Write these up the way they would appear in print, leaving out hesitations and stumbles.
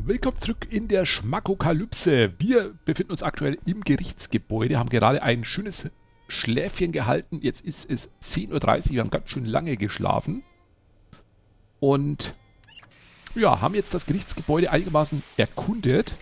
Willkommen zurück in der Schmackokalypse. Wir befinden uns aktuell im Gerichtsgebäude, haben gerade ein schönes Schläfchen gehalten. Jetzt ist es 10:30 Uhr, wir haben ganz schön lange geschlafen. Und ja, haben jetzt das Gerichtsgebäude einigermaßen erkundet.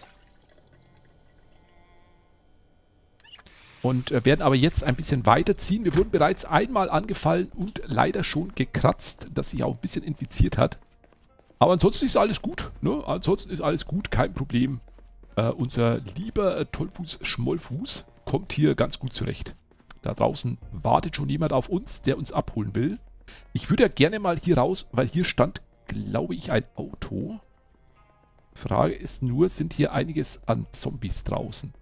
Und werden aber jetzt ein bisschen weiterziehen. Wir wurden bereits einmal angefallen und leider schon gekratzt, das sich auch ein bisschen infiziert hat. Aber ansonsten ist alles gut, ne? Ansonsten ist alles gut, kein Problem. Unser lieber Tollfuß-Schmollfuß kommt hier ganz gut zurecht. Da draußen wartet schon jemand auf uns, der uns abholen will. Ich würde ja gerne mal hier raus, weil hier stand, glaube ich, ein Auto. Frage ist nur, sind hier einiges an Zombies draußen?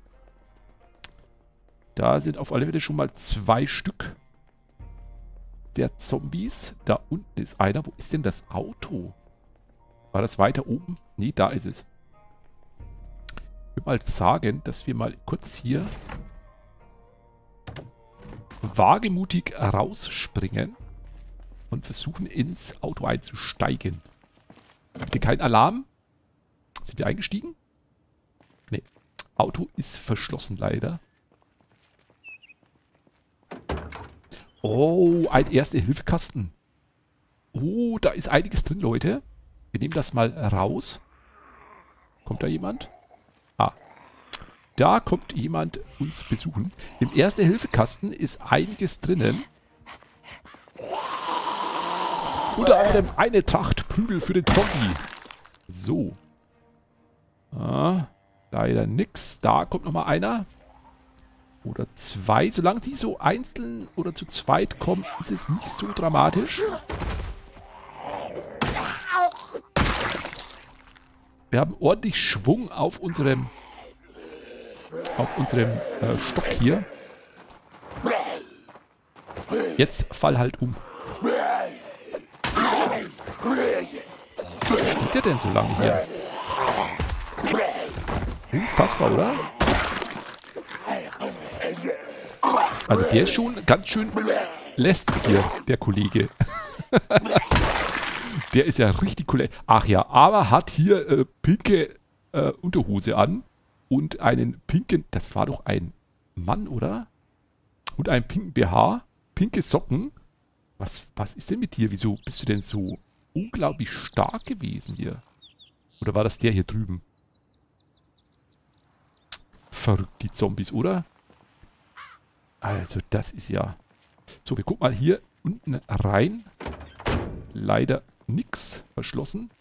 Da sind auf alle Fälle schon mal 2 Stück der Zombies. Da unten ist einer. Wo ist denn das Auto? War das weiter oben? Nee, da ist es. Ich würde mal sagen, dass wir mal kurz hier wagemutig rausspringen und versuchen, ins Auto einzusteigen. Bitte kein Alarm. Sind wir eingestiegen? Nee. Auto ist verschlossen leider. Oh, ein Erste-Hilfe-Kasten. Oh, da ist einiges drin, Leute. Wir nehmen das mal raus. Kommt da jemand? Ah. Da kommt jemand uns besuchen. Im Erste-Hilfe-Kasten ist einiges drinnen. Unter anderem eine Tracht Prügel für den Zombie. So. Ah, leider nix. Da kommt nochmal einer. Oder 2. Solange die so einzeln oder zu zweit kommen, ist es nicht so dramatisch. Wir haben ordentlich Schwung auf unserem Stock hier. Jetzt fall halt um. Was steht der denn so lange hier? Unfassbar, oder? Also der ist schon ganz schön lästig hier, der Kollege. Der ist ja richtig cool. Ach ja, aber hat hier pinke Unterhose an und einen pinken, das war doch ein Mann, oder? Und einen pinken BH, pinke Socken. Was ist denn mit dir? Wieso bist du denn so unglaublich stark gewesen hier? Oder war das der hier drüben? Verrückt, die Zombies, oder? Also das ist ja... So, wir gucken mal hier unten rein. Leider nix verschlossen.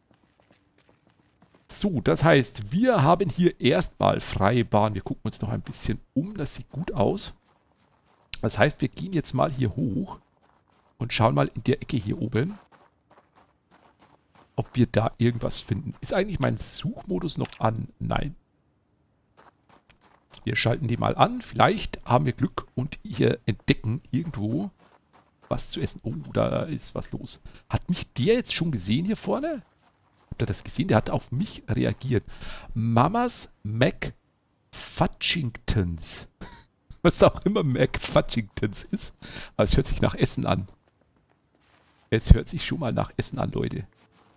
So, das heißt, wir haben hier erstmal freie Bahn. Wir gucken uns noch ein bisschen um. Das sieht gut aus. Das heißt, wir gehen jetzt mal hier hoch und schauen mal in der Ecke hier oben, ob wir da irgendwas finden. Ist eigentlich mein Suchmodus noch an? Nein. Wir schalten die mal an. Vielleicht haben wir Glück und hier entdecken irgendwo was zu essen. Oh, da ist was los. Hat mich der jetzt schon gesehen hier vorne? Habt ihr das gesehen? Der hat auf mich reagiert. Mamas McFudgingtons. Was auch immer McFudgingtons ist. Aber es hört sich nach Essen an. Es hört sich schon mal nach Essen an, Leute.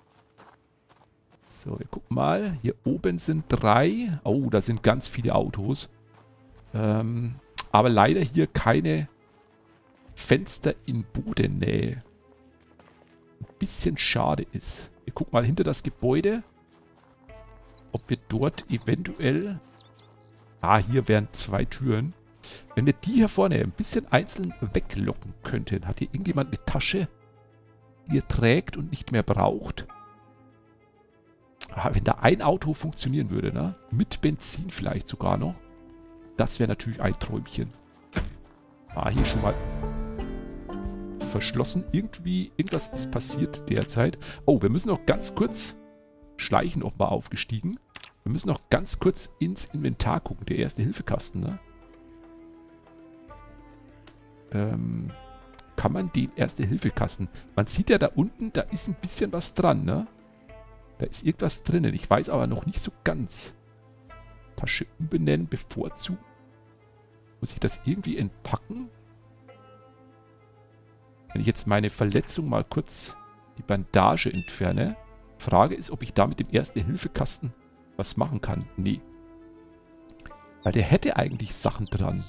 So, wir gucken mal. Hier oben sind 3. Oh, da sind ganz viele Autos. Aber leider hier keine Fenster in Bodennähe. Ein bisschen schade ist. Wir gucken mal hinter das Gebäude, ob wir dort eventuell... Ah, hier wären 2 Türen. Wenn wir die hier vorne ein bisschen einzeln weglocken könnten. Hat hier irgendjemand eine Tasche, die er trägt und nicht mehr braucht? Ah, wenn da ein Auto funktionieren würde, ne? Mit Benzin vielleicht sogar noch. Das wäre natürlich ein Träumchen. Ah, hier schon mal verschlossen. Irgendwas ist passiert derzeit. Oh, wir müssen noch ganz kurz... Schleichen offenbar aufgestiegen. Wir müssen noch ganz kurz ins Inventar gucken. Der Erste-Hilfe-Kasten, ne? Kann man den Erste-Hilfe-Kasten... Man sieht ja da unten, da ist ein bisschen was dran, ne? Da ist irgendwas drinnen. Ich weiß aber noch nicht so ganz. Tasche umbenennen, bevorzugen. Muss ich das irgendwie entpacken? Wenn ich jetzt meine Verletzung mal kurz die Bandage entferne, Frage ist, ob ich da mit dem Erste-Hilfe-Kasten was machen kann. Nee. Weil der hätte eigentlich Sachen dran.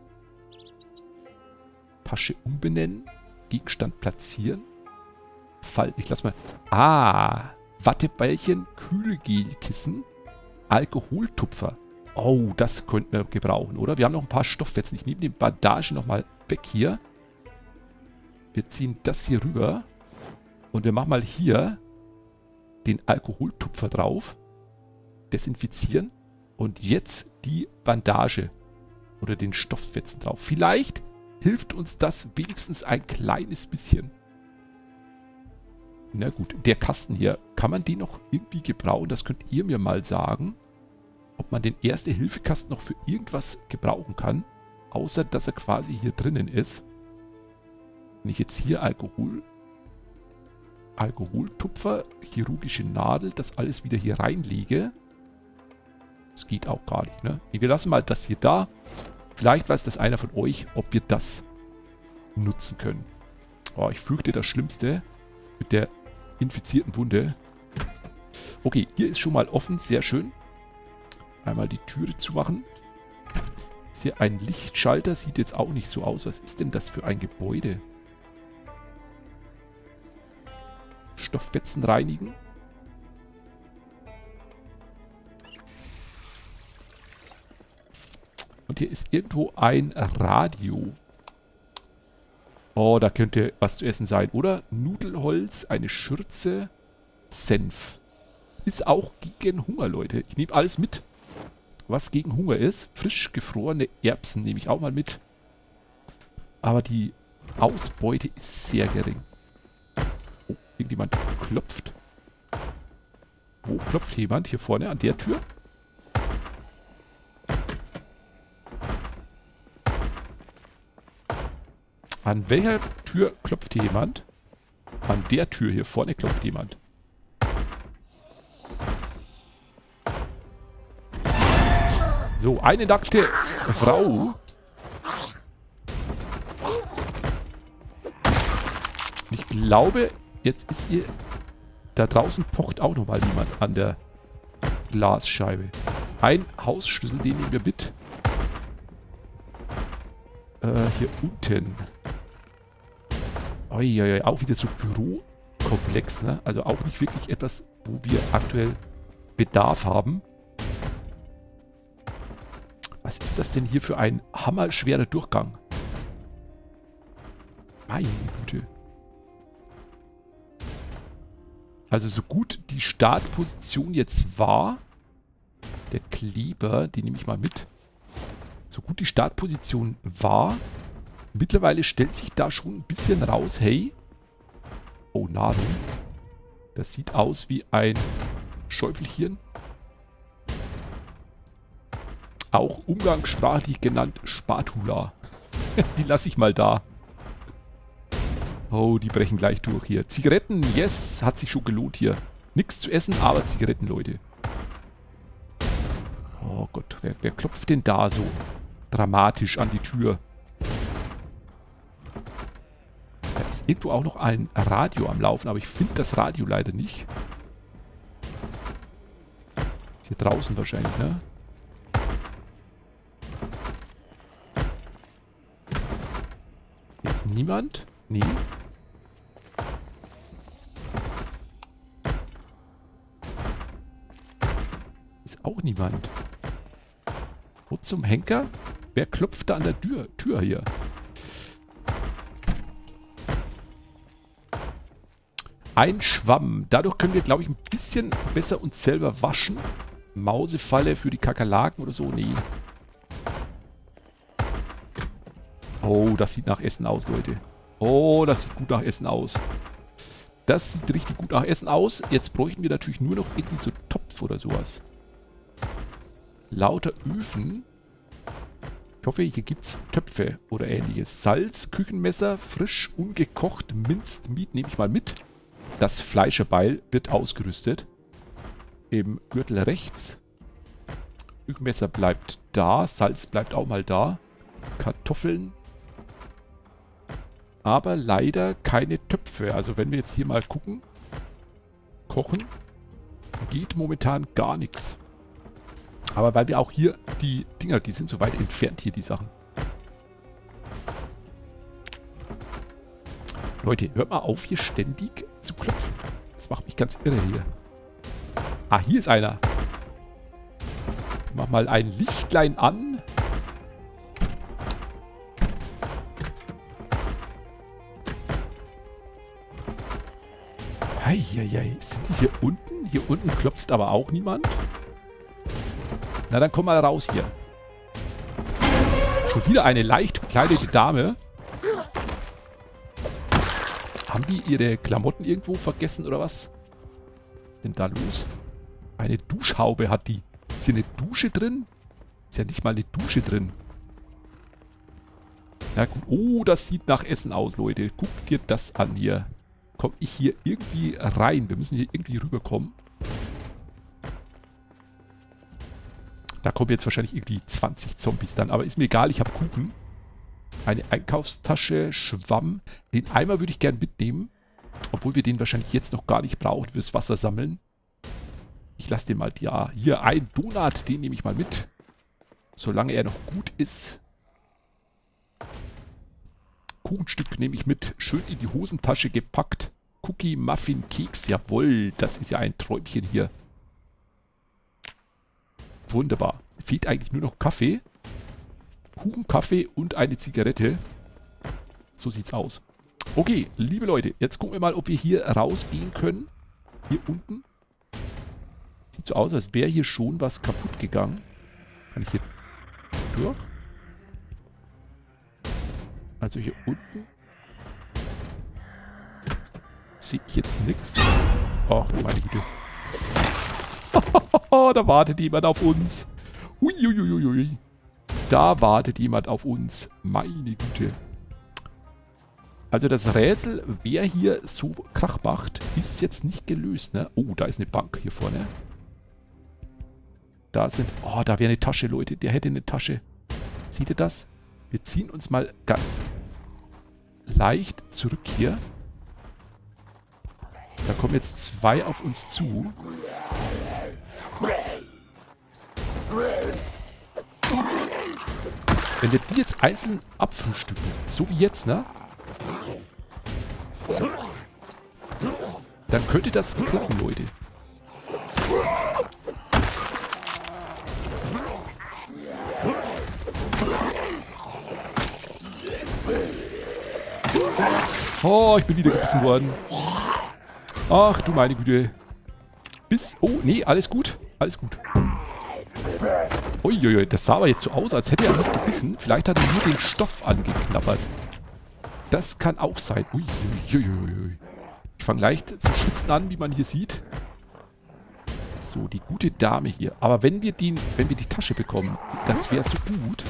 Tasche umbenennen. Gegenstand platzieren. Fall. Ich lass mal. Ah. Wattebällchen, Kühlgelkissen, Alkoholtupfer. Oh, das könnten wir gebrauchen, oder? Wir haben noch ein paar Stofffetzen. Ich nehme den Bandagen nochmal weg hier. Wir ziehen das hier rüber. Und wir machen mal hier den Alkoholtupfer drauf. Desinfizieren. Und jetzt die Bandage. Oder den Stofffetzen drauf. Vielleicht hilft uns das wenigstens ein kleines bisschen. Na gut, der Kasten hier. Kann man den noch irgendwie gebrauchen? Das könnt ihr mir mal sagen. Ob man den Erste-Hilfe-Kasten noch für irgendwas gebrauchen kann. Außer, dass er quasi hier drinnen ist. Wenn ich jetzt hier Alkoholtupfer, chirurgische Nadel, das alles wieder hier reinlege. Das geht auch gar nicht, ne? Wir lassen mal das hier da. Vielleicht weiß das einer von euch, ob wir das nutzen können. Oh, ich fürchte das Schlimmste mit der infizierten Wunde. Okay, hier ist schon mal offen, sehr schön. Einmal die Türe zumachen. Ist hier ein Lichtschalter, sieht jetzt auch nicht so aus. Was ist denn das für ein Gebäude? Stofffetzen reinigen. Und hier ist irgendwo ein Radio. Oh, da könnte was zu essen sein, oder? Nudelholz, eine Schürze, Senf. Ist auch gegen Hunger, Leute. Ich nehme alles mit, was gegen Hunger ist. Frisch gefrorene Erbsen nehme ich auch mal mit. Aber die Ausbeute ist sehr gering. Oh, irgendjemand klopft. Wo klopft jemand? Hier vorne an der Tür? An welcher Tür klopft hier jemand? An der Tür hier vorne klopft jemand. So, eine nackte Frau. Ich glaube, jetzt ist ihr... Da draußen pocht auch nochmal jemand an der Glasscheibe. Ein Hausschlüssel, den nehmen wir mit. Hier unten. Uiuiui, auch wieder so Bürokomplex, ne? Also auch nicht wirklich etwas, wo wir aktuell Bedarf haben. Was ist das denn hier für ein hammerschwerer Durchgang? Meine Güte. Also so gut die Startposition jetzt war, der Kleber, den nehme ich mal mit. So gut die Startposition war, mittlerweile stellt sich da schon ein bisschen raus, hey. Oh, Nadeln. Das sieht aus wie ein Schäufelchen. Auch umgangssprachlich genannt Spatula. Die lasse ich mal da. Oh, die brechen gleich durch hier. Zigaretten, yes, hat sich schon gelohnt hier. Nichts zu essen, aber Zigaretten, Leute. Oh Gott, wer klopft denn da so dramatisch an die Tür? Da ist irgendwo auch noch ein Radio am Laufen, aber ich finde das Radio leider nicht. Ist hier draußen wahrscheinlich, ne? Hier ist niemand? Nee. Ist auch niemand. Wo zum Henker? Wer klopft da an der Tür hier? Ein Schwamm. Dadurch können wir, glaube ich, ein bisschen besser uns selber waschen. Mausefalle für die Kakerlaken oder so. Nee. Oh, das sieht nach Essen aus, Leute. Oh, das sieht gut nach Essen aus. Das sieht richtig gut nach Essen aus. Jetzt bräuchten wir natürlich nur noch irgendwie so Topf oder sowas. Lauter Öfen. Ich hoffe, hier gibt es Töpfe oder ähnliches. Salz, Küchenmesser, frisch, ungekocht, Minced Meat nehme ich mal mit. Das Fleischerbeil wird ausgerüstet. Im Gürtel rechts. Küchenmesser bleibt da. Salz bleibt auch mal da. Kartoffeln. Aber leider keine Töpfe. Also wenn wir jetzt hier mal gucken. Kochen. Geht momentan gar nichts. Aber weil wir auch hier die Dinger, die sind so weit entfernt hier, die Sachen. Leute, hört mal auf, hier ständig zu klopfen. Das macht mich ganz irre hier. Ah, hier ist einer. Ich mach mal ein Lichtlein an. Heieiei, sind die hier unten? Hier unten klopft aber auch niemand. Na, dann komm mal raus hier. Schon wieder eine leicht bekleidete Dame. Haben die ihre Klamotten irgendwo vergessen oder was? Was ist denn da los? Eine Duschhaube hat die. Ist hier eine Dusche drin? Ist ja nicht mal eine Dusche drin. Na gut. Oh, das sieht nach Essen aus, Leute. Guckt dir das an hier. Komme ich hier irgendwie rein? Wir müssen hier irgendwie rüberkommen. Da kommen jetzt wahrscheinlich irgendwie 20 Zombies dann. Aber ist mir egal, ich habe Kuchen. Eine Einkaufstasche, Schwamm. Den Eimer würde ich gerne mitnehmen. Obwohl wir den wahrscheinlich jetzt noch gar nicht brauchen fürs Wasser sammeln. Ich lasse den mal, ja, hier ein Donut, den nehme ich mal mit. Solange er noch gut ist. Kuchenstück nehme ich mit. Schön in die Hosentasche gepackt. Cookie, Muffin, Keks. Jawohl, das ist ja ein Träumchen hier. Wunderbar. Fehlt eigentlich nur noch Kaffee. Kuchen, Kaffee und eine Zigarette. So sieht's aus. Okay, liebe Leute, jetzt gucken wir mal, ob wir hier rausgehen können. Hier unten. Sieht so aus, als wäre hier schon was kaputt gegangen. Kann ich hier durch? Also hier unten sehe ich jetzt nichts. Ach, meine Güte. Da wartet jemand auf uns. Uiuiuiui. Da wartet jemand auf uns. Meine Güte. Also das Rätsel, wer hier so Krach macht, ist jetzt nicht gelöst, ne? Oh, da ist eine Bank hier vorne. Da sind... Oh, da wäre eine Tasche, Leute. Der hätte eine Tasche. Seht ihr das? Wir ziehen uns mal ganz leicht zurück hier. Da kommen jetzt zwei auf uns zu. Wenn wir die jetzt einzeln abfrühstücken, so wie jetzt, ne? Dann könnte das klappen, Leute. Oh, ich bin wieder gebissen worden. Ach du meine Güte. Oh, nee, alles gut. Alles gut. Uiuiui, das sah aber jetzt so aus, als hätte er nicht gebissen. Vielleicht hat er nur den Stoff angeknabbert. Das kann auch sein. Uiuiui. Ich fange leicht zu schwitzen an, wie man hier sieht. So, die gute Dame hier. Aber wenn wir die Tasche bekommen, das wäre so gut.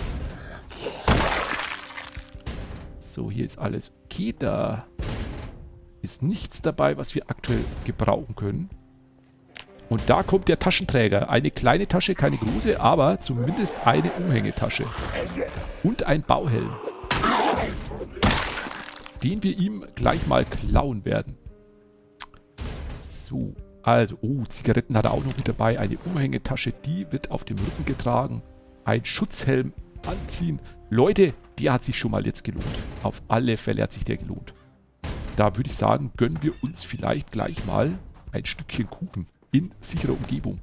So, hier ist alles okay. Da ist nichts dabei, was wir aktuell gebrauchen können. Und da kommt der Taschenträger. Eine kleine Tasche, keine große, aber zumindest eine Umhängetasche. Und ein Bauhelm. Den wir ihm gleich mal klauen werden. So, also, oh, Zigaretten hat er auch noch mit dabei. Eine Umhängetasche, die wird auf dem Rücken getragen. Ein Schutzhelm anziehen. Leute, der hat sich schon mal jetzt gelohnt. Auf alle Fälle hat sich der gelohnt. Da würde ich sagen, gönnen wir uns vielleicht gleich mal ein Stückchen Kuchen in sicherer Umgebung.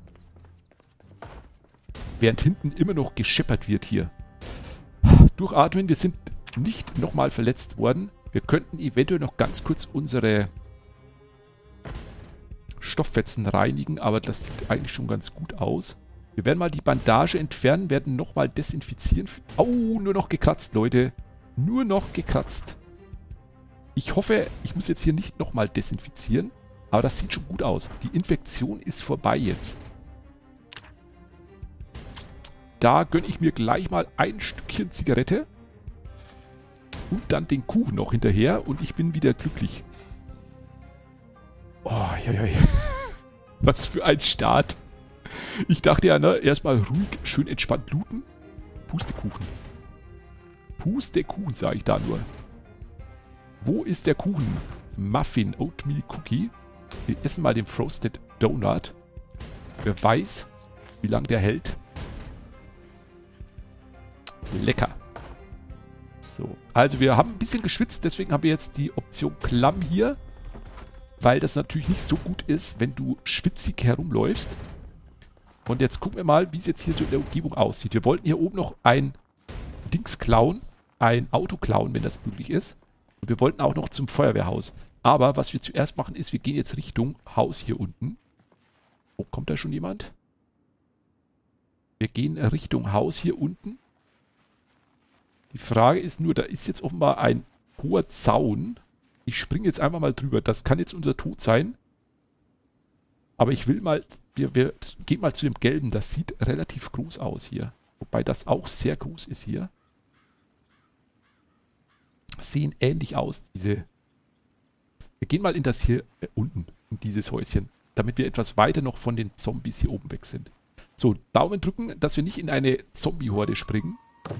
Während hinten immer noch gescheppert wird hier. Durchatmen, wir sind nicht nochmal verletzt worden. Wir könnten eventuell noch ganz kurz unsere Stofffetzen reinigen, aber das sieht eigentlich schon ganz gut aus. Wir werden mal die Bandage entfernen, werden nochmal desinfizieren. Oh, nur noch gekratzt, Leute. Nur noch gekratzt. Ich hoffe, ich muss jetzt hier nicht nochmal desinfizieren, aber das sieht schon gut aus. Die Infektion ist vorbei jetzt. Da gönne ich mir gleich mal ein Stückchen Zigarette. Und dann den Kuchen noch hinterher und ich bin wieder glücklich. Oh, ja. Was für ein Start. Ich dachte ja, ne, erstmal ruhig, schön entspannt looten. Pustekuchen. Pustekuchen, sage ich da nur. Wo ist der Kuchen? Muffin, Oatmeal Cookie. Wir essen mal den Frosted Donut. Wer weiß, wie lange der hält. Lecker. So, also wir haben ein bisschen geschwitzt, deswegen haben wir jetzt die Option Klamm hier. Weil das natürlich nicht so gut ist, wenn du schwitzig herumläufst. Und jetzt gucken wir mal, wie es jetzt hier so in der Umgebung aussieht. Wir wollten hier oben noch ein Dings klauen, ein Auto klauen, wenn das möglich ist. Und wir wollten auch noch zum Feuerwehrhaus. Aber was wir zuerst machen ist, wir gehen jetzt Richtung Haus hier unten. Oh, kommt da schon jemand? Wir gehen Richtung Haus hier unten. Die Frage ist nur, da ist jetzt offenbar ein hoher Zaun. Ich springe jetzt einfach mal drüber. Das kann jetzt unser Tod sein. Aber ich will mal, wir gehen mal zu dem Gelben. Das sieht relativ groß aus hier. Wobei das auch sehr groß ist hier. Sehen ähnlich aus, diese. Wir gehen mal in das hier unten, in dieses Häuschen. Damit wir etwas weiter noch von den Zombies hier oben weg sind. So, Daumen drücken, dass wir nicht in eine Zombie-Horde springen.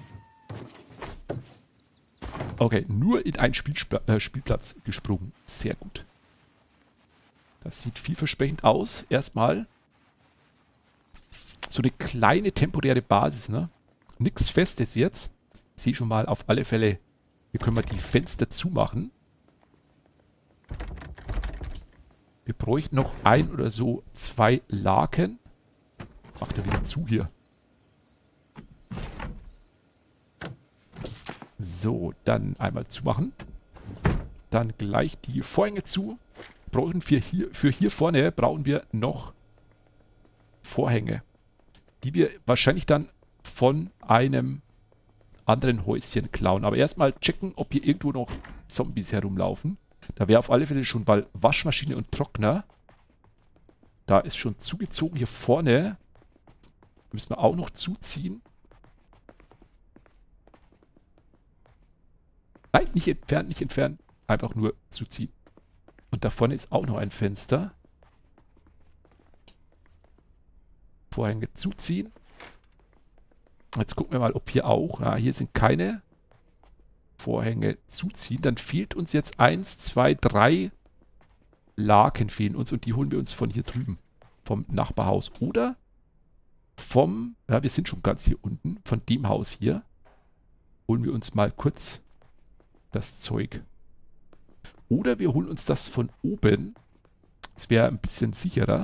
Okay, nur in einen Spielplatz gesprungen. Sehr gut. Das sieht vielversprechend aus. Erstmal so eine kleine temporäre Basis, ne? Nichts Festes jetzt. Ich sehe schon mal auf alle Fälle, hier können wir die Fenster zumachen. Wir bräuchten noch ein oder so 2 Laken. Macht er wieder zu hier. So, dann einmal zumachen. Dann gleich die Vorhänge zu. Brauchen wir für hier vorne brauchen wir noch Vorhänge. Die wir wahrscheinlich dann von einem anderen Häuschen klauen. Aber erstmal checken, ob hier irgendwo noch Zombies herumlaufen. Da wäre auf alle Fälle schon mal Waschmaschine und Trockner. Da ist schon zugezogen. Hier vorne müssen wir auch noch zuziehen. Nein, nicht entfernen, nicht entfernen. Einfach nur zuziehen. Und da vorne ist auch noch ein Fenster. Vorhänge zuziehen. Jetzt gucken wir mal, ob hier auch. Ja, hier sind keine Vorhänge zuziehen. Dann fehlt uns jetzt 1, 2, 3 Laken fehlen uns. Und die holen wir uns von hier drüben. Vom Nachbarhaus. Oder vom, ja, wir sind schon ganz hier unten. Von dem Haus hier. Holen wir uns mal kurz das Zeug. Oder wir holen uns das von oben. Das wäre ein bisschen sicherer.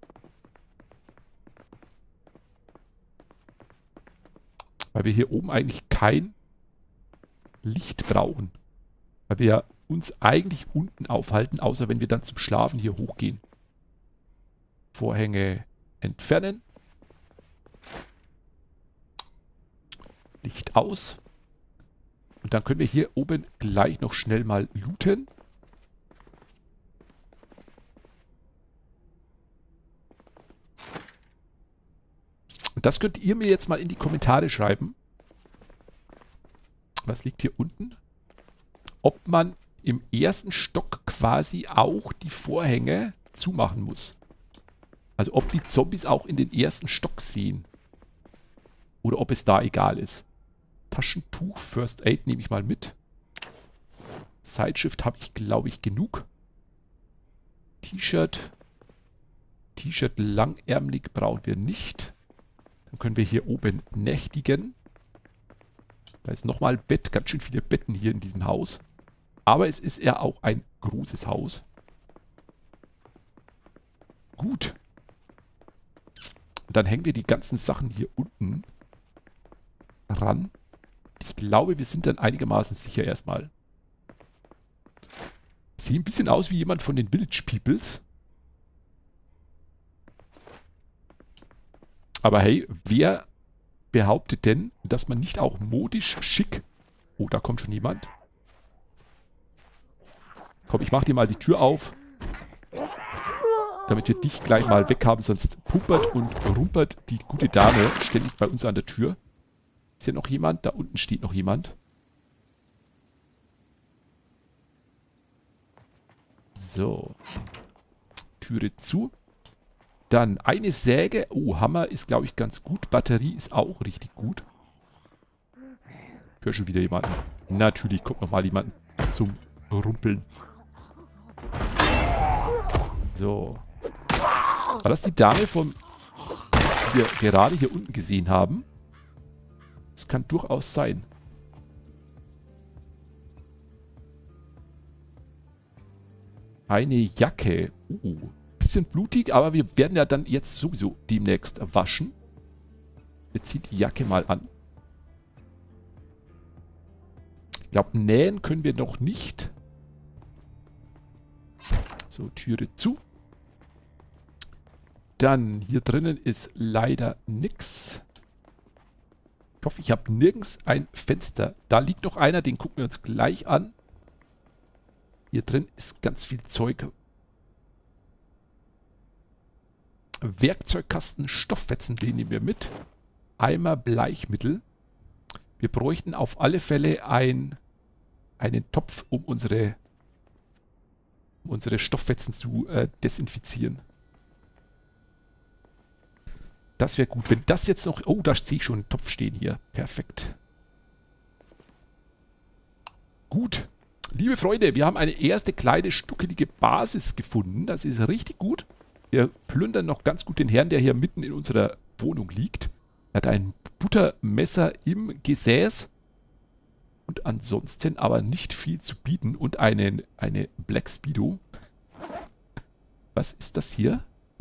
Weil wir hier oben eigentlich kein Licht brauchen. Weil wir uns eigentlich unten aufhalten, außer wenn wir dann zum Schlafen hier hochgehen. Vorhänge entfernen. Licht aus. Und dann können wir hier oben gleich noch schnell mal looten. Und das könnt ihr mir jetzt mal in die Kommentare schreiben. Was liegt hier unten? Ob man im ersten Stock quasi auch die Vorhänge zumachen muss. Also ob die Zombies auch in den ersten Stock sehen. Oder ob es da egal ist. Taschentuch, First Aid nehme ich mal mit. Zeitschrift habe ich, glaube ich, genug. T-Shirt. T-Shirt langärmelig brauchen wir nicht. Dann können wir hier oben nächtigen. Da ist nochmal Bett. Ganz schön viele Betten hier in diesem Haus. Aber es ist ja auch ein großes Haus. Gut. Und dann hängen wir die ganzen Sachen hier unten ran. Ich glaube, wir sind dann einigermaßen sicher erstmal. Sieht ein bisschen aus wie jemand von den Village Peoples. Aber hey, wer behauptet denn, dass man nicht auch modisch schick... Oh, da kommt schon jemand. Komm, ich mach dir mal die Tür auf. Damit wir dich gleich mal weg haben, sonst puppert und rumpert die gute Dame ständig bei uns an der Tür. Ist hier noch jemand? Da unten steht noch jemand. So. Türe zu. Dann eine Säge. Oh, Hammer ist, glaube ich, ganz gut. Batterie ist auch richtig gut. Ich höre schon wieder jemanden. Natürlich kommt nochmal jemand zum Rumpeln. So. War das die Dame vom wir gerade hier unten gesehen haben. Das kann durchaus sein. Eine Jacke. Bisschen blutig, aber wir werden ja dann jetzt sowieso demnächst waschen. Wir ziehen die Jacke mal an. Ich glaube, nähen können wir noch nicht. So, Türe zu. Dann, hier drinnen ist leider nichts. Ich hoffe, ich habe nirgends ein Fenster. Da liegt noch einer, den gucken wir uns gleich an. Hier drin ist ganz viel Zeug. Werkzeugkasten, Stofffetzen, den nehmen wir mit. Eimer Bleichmittel. Wir bräuchten auf alle Fälle einen Topf, um unsere Stofffetzen zu desinfizieren. Das wäre gut. Wenn das jetzt noch... Oh, da sehe ich schon einen Topf stehen hier. Perfekt. Gut. Liebe Freunde, wir haben eine erste kleine stuckelige Basis gefunden. Das ist richtig gut. Wir plündern noch ganz gut den Herrn, der hier mitten in unserer Wohnung liegt. Er hat ein Buttermesser im Gesäß. Und ansonsten aber nicht viel zu bieten. Und eine Black Speedo. Was ist das hier?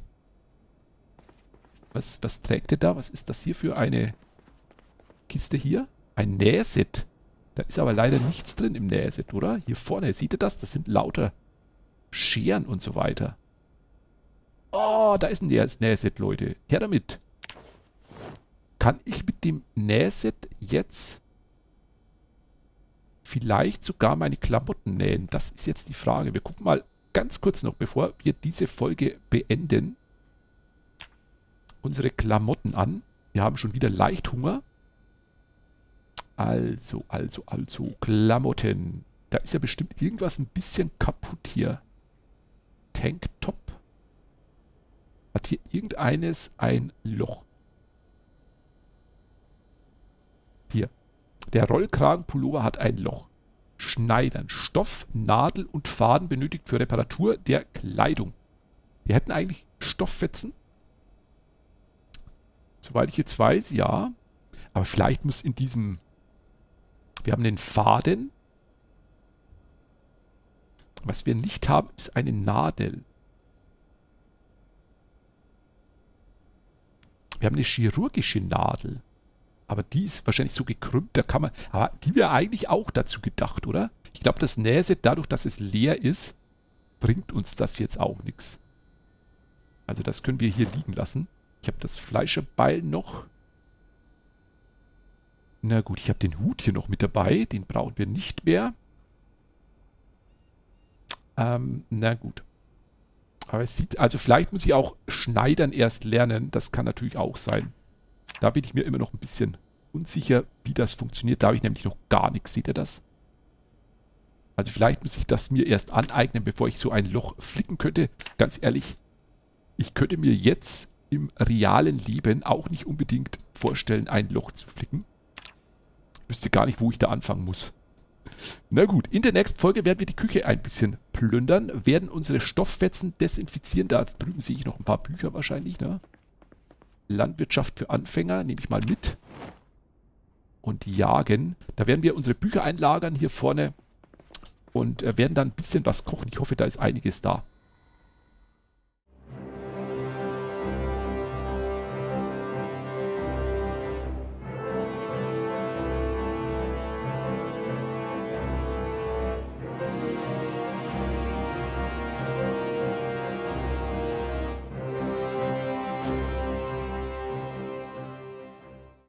Was trägt er da? Was ist das hier für eine Kiste hier? Ein Nähset. Da ist aber leider nichts drin im Nähset, oder? Hier vorne, seht ihr das? Das sind lauter Scheren und so weiter. Oh, da ist ein Nähset, Leute. Her damit. Kann ich mit dem Nähset jetzt vielleicht sogar meine Klamotten nähen? Das ist jetzt die Frage. Wir gucken mal ganz kurz noch, bevor wir diese Folge beenden, unsere Klamotten an. Wir haben schon wieder leicht Hunger. Also, Klamotten. Da ist ja bestimmt irgendwas ein bisschen kaputt hier. Tanktop. Hat hier irgendeines ein Loch? Hier. Der Rollkragenpullover hat ein Loch. Schneidern. Stoff, Nadel und Faden benötigt für Reparatur der Kleidung. Wir hätten eigentlich Stofffetzen. Soweit ich jetzt weiß, ja. Aber vielleicht muss in diesem... Wir haben den Faden. Was wir nicht haben, ist eine Nadel. Wir haben eine chirurgische Nadel. Aber die ist wahrscheinlich so gekrümmt, da kann man... Aber die wäre eigentlich auch dazu gedacht, oder? Ich glaube, das Nähset, dadurch, dass es leer ist, bringt uns das jetzt auch nichts. Also das können wir hier liegen lassen. Ich habe das Fleischerbeil noch. Na gut, ich habe den Hut hier noch mit dabei. Den brauchen wir nicht mehr. Na gut. Aber es sieht... Also vielleicht muss ich auch Schneidern erst lernen. Das kann natürlich auch sein. Da bin ich mir immer noch ein bisschen unsicher, wie das funktioniert. Da habe ich nämlich noch gar nichts. Seht ihr das? Also vielleicht muss ich das mir erst aneignen, bevor ich so ein Loch flicken könnte. Ganz ehrlich, ich könnte mir jetzt im realen Leben auch nicht unbedingt vorstellen, ein Loch zu flicken. Ich wüsste gar nicht, wo ich da anfangen muss. Na gut, in der nächsten Folge werden wir die Küche ein bisschen plündern, werden unsere Stofffetzen desinfizieren. Da drüben sehe ich noch ein paar Bücher wahrscheinlich, ne? Landwirtschaft für Anfänger, nehme ich mal mit. Und jagen. Da werden wir unsere Bücher einlagern hier vorne und werden dann ein bisschen was kochen. Ich hoffe, da ist einiges da.